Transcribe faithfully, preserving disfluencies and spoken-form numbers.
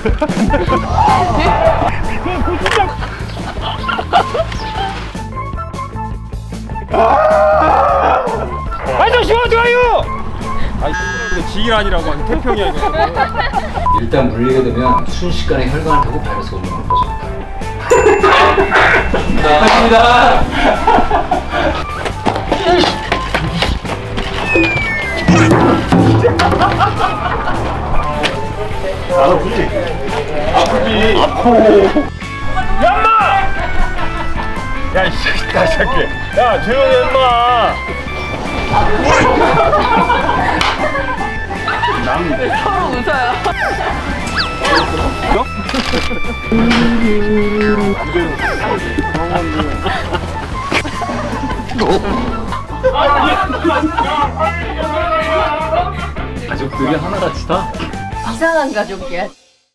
아저씨 어디 가요? 아이 지일아니라고 하니 태평이야 이거. 일단 물리게 되면 순식간에 혈관을 타고 바이러스가 올라오는 거죠. 반갑습니다. 아프지? 아프지? 아프. 얌마! 야, 이 새끼, 나 새끼. 야, 조용히 해, 임마. 서로 웃어요. 가족들이 하나같이 다 이상한 가족이야.